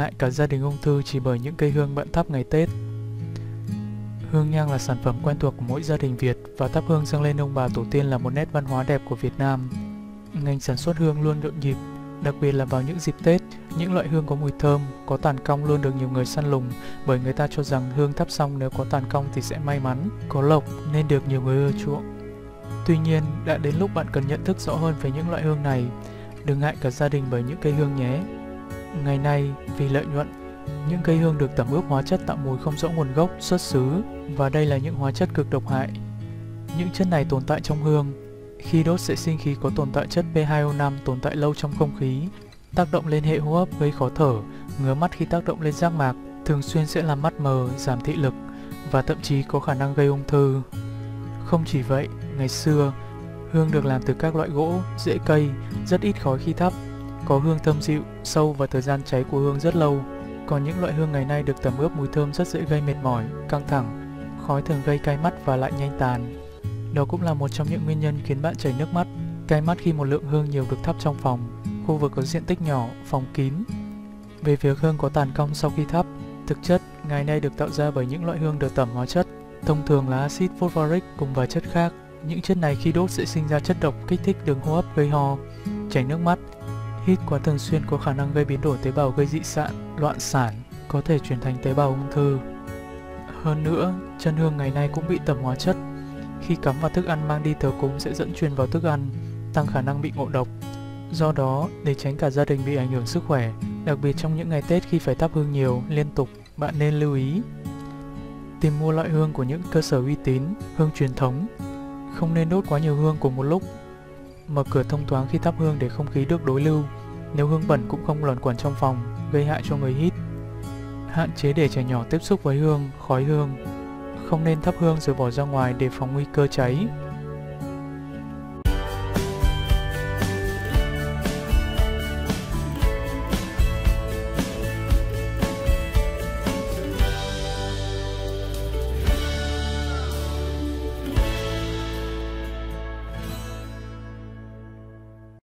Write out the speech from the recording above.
hại cả gia đình ung thư chỉ bởi những cây hương bạn thắp ngày Tết. Hương nhang là sản phẩm quen thuộc của mỗi gia đình Việt và thắp hương dâng lên ông bà tổ tiên là một nét văn hóa đẹp của Việt Nam. Ngành sản xuất hương luôn nhộn nhịp, đặc biệt là vào những dịp Tết, những loại hương có mùi thơm, có tàn cong luôn được nhiều người săn lùng bởi người ta cho rằng hương thắp xong nếu có tàn cong thì sẽ may mắn, có lộc nên được nhiều người ưa chuộng. Tuy nhiên, đã đến lúc bạn cần nhận thức rõ hơn về những loại hương này, đừng hại cả gia đình bởi những cây hương nhé. Ngày nay, vì lợi nhuận, những cây hương được tẩm ướp hóa chất tạo mùi không rõ nguồn gốc, xuất xứ và đây là những hóa chất cực độc hại. Những chất này tồn tại trong hương. Khi đốt sẽ sinh khí có tồn tại chất P2O5 tồn tại lâu trong không khí, tác động lên hệ hô hấp gây khó thở, ngứa mắt khi tác động lên giác mạc, thường xuyên sẽ làm mắt mờ, giảm thị lực và thậm chí có khả năng gây ung thư. Không chỉ vậy, ngày xưa, hương được làm từ các loại gỗ, rễ cây, rất ít khói khi thắp, có hương thơm dịu, sâu và thời gian cháy của hương rất lâu. Còn những loại hương ngày nay được tẩm ướp mùi thơm rất dễ gây mệt mỏi, căng thẳng, khói thường gây cay mắt và lại nhanh tàn. Đó cũng là một trong những nguyên nhân khiến bạn chảy nước mắt, cay mắt khi một lượng hương nhiều được thắp trong phòng, khu vực có diện tích nhỏ, phòng kín. Về việc hương có tàn cong sau khi thắp, thực chất ngày nay được tạo ra bởi những loại hương được tẩm hóa chất, thông thường là axit phosphoric cùng vài chất khác. Những chất này khi đốt sẽ sinh ra chất độc kích thích đường hô hấp gây ho, chảy nước mắt. Hít quá thường xuyên có khả năng gây biến đổi tế bào gây dị sạn, loạn sản, có thể chuyển thành tế bào ung thư. Hơn nữa, chân hương ngày nay cũng bị tẩm hóa chất. Khi cắm vào thức ăn mang đi thờ cúng sẽ dẫn truyền vào thức ăn, tăng khả năng bị ngộ độc. Do đó, để tránh cả gia đình bị ảnh hưởng sức khỏe, đặc biệt trong những ngày Tết khi phải thắp hương nhiều, liên tục, bạn nên lưu ý. Tìm mua loại hương của những cơ sở uy tín, hương truyền thống. Không nên đốt quá nhiều hương cùng một lúc. Mở cửa thông thoáng khi thắp hương để không khí được đối lưu. Nếu hương bẩn cũng không luẩn quẩn trong phòng, gây hại cho người hít. Hạn chế để trẻ nhỏ tiếp xúc với hương, khói hương. Không nên thắp hương rồi bỏ ra ngoài để phòng nguy cơ cháy.